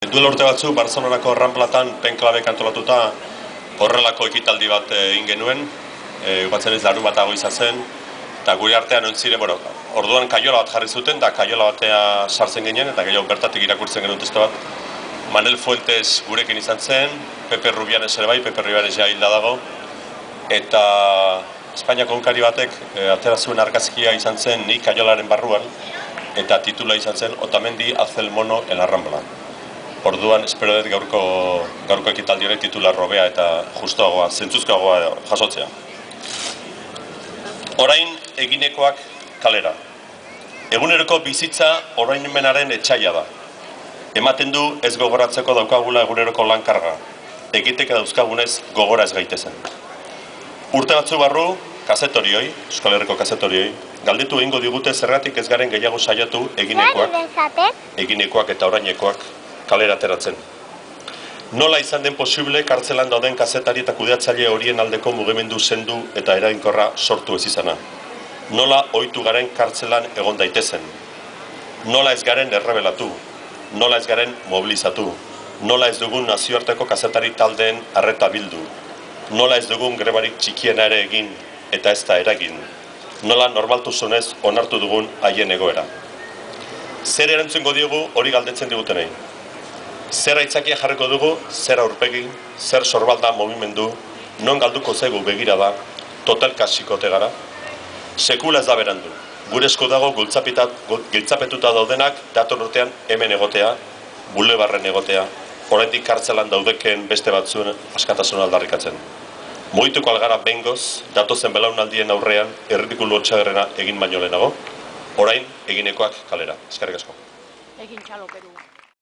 Duela urte batzu, Barcelonako Ramplatan penklabek antolatuta horrelako ekitaldi bat egin genuen, ugatzen ez larun batago izan zen, eta gure artean ontzire, orduan kaiola bat jarri zuten, eta kaiola batea sartzen ginen, eta gehiago bertatik irakurtzen genuen testu bat. Manel Fuentes gurekin izan zen, Pepe Rubianes ere bai, Pepe Rubianes ja hilda dago, eta Espainiako egunkari batek atera zuen argazkia izan zen ni kaiolaren barruan, eta titula izan zen Otamendi hace el mono en la Rambla. Orduan, espero dut gaurko ekitaldi hori titular robea eta justuagoa, zentzuzkoagoa jasotzea. Orain eginekoak kalera. Eguneroko bizitza oroimenaren etxaila da. Ematen du ez gogoratzeko daukagula eguneroko lankarga. Egiteke dauzkagunez gogora ez gaitezen. Urte batzu barru, kazetorioi, Euskal Herriko kazetorioi, galdetu egingo digute zergatik ez garen gehiago saiatu eginekoak eta orainekoak kalera ateratzen. Nola izan den posible kartzelan dauden kazetari eta kudeatzaile horien aldeko mugimendu sendu eta eraginkorra sortu ez izana? Nola ohitu garen kartzelan egon daitezen? Nola ez garen errebelatu? Nola ez garen mobilizatu? Nola ez dugun nazioarteko kazetari taldeen arreta bildu? Nola ez dugun grebarik txikiena ere egin eta ez da eragin? Nola normaltasunez onartu dugun haien egoera? Zer erantzungo diogu hori galdetzen digutenei? Zer aitzakia jarriko dugu, zer aurpegi, zer sorbalda movimendu, non galduko zaigu begirada, total kasikote gara? Sekula ez da berandu. Gure esku dago giltzapetuta daudenak dator urtean hemen egotea, bulebarren egotea, oraindik kartzelan daudeken beste batzuen askatasuna aldarrikatzen. Mugituko algara behingoz, datozen belaunaldien aurrean erridikulu hotxagerrena egin baino lehenago, orain eginekoak kalera. Eskerrik asko. Egin txalo, Peru.